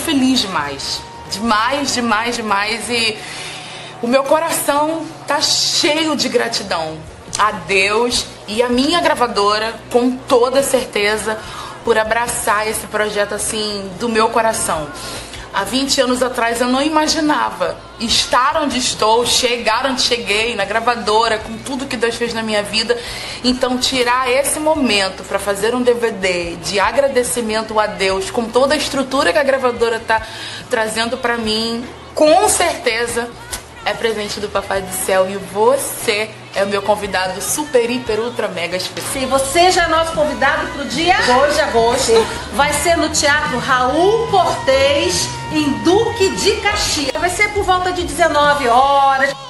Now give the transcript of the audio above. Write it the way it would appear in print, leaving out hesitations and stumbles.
feliz demais. Demais, demais, demais. E o meu coração tá cheio de gratidão a Deus e a minha gravadora, com toda certeza, por abraçar esse projeto assim do meu coração. Há 20 anos atrás eu não imaginava estar onde estou, chegar onde cheguei, na gravadora, com tudo que Deus fez na minha vida. Então tirar esse momento para fazer um DVD de agradecimento a Deus, com toda a estrutura que a gravadora está trazendo para mim, com certeza é presente do Papai do Céu. E você é o meu convidado super, hiper, ultra, mega especial. Sim, você já é nosso convidado pro dia 2 de agosto. Vai ser no Teatro Raul Cortez, em Duque de Caxias. Vai ser por volta de 19 horas.